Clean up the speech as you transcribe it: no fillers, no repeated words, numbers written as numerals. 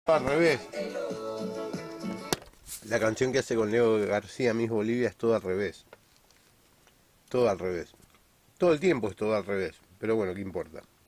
Al revés. La canción que hace con Leo García, Miss Bolivia, es todo al revés. Todo al revés. Todo el tiempo es todo al revés. Pero bueno, ¿qué importa?